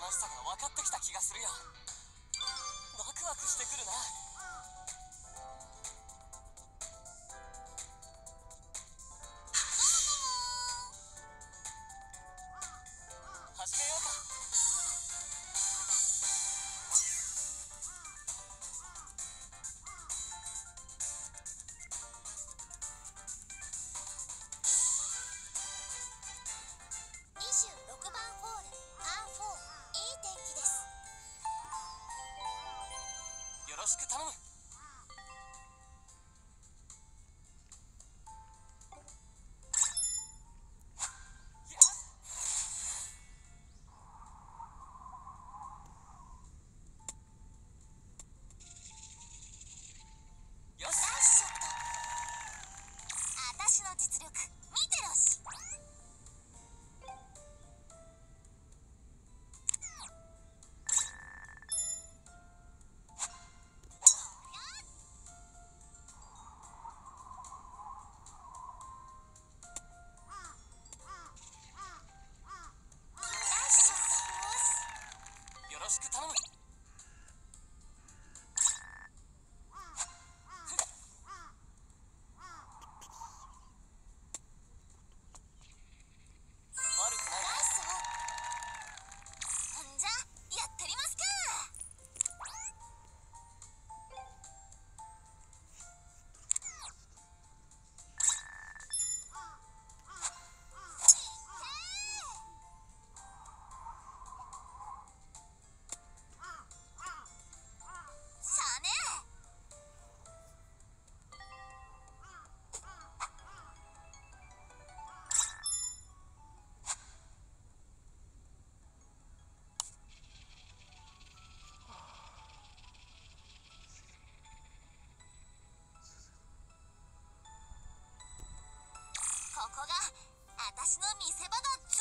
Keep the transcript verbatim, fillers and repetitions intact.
楽しさが分かってきた気がするよ。ワクワクしてくるな。始めようか。 にじゅうろくばんホールパーフォー、いい天気です。 よろしく頼む。よし。 ナイスショット。あたしの実力見てろし。 よろしく頼む。悪くないな。 ナイスオン。んじゃやってりますか。さあね。ここがあたしの見せ場だっち。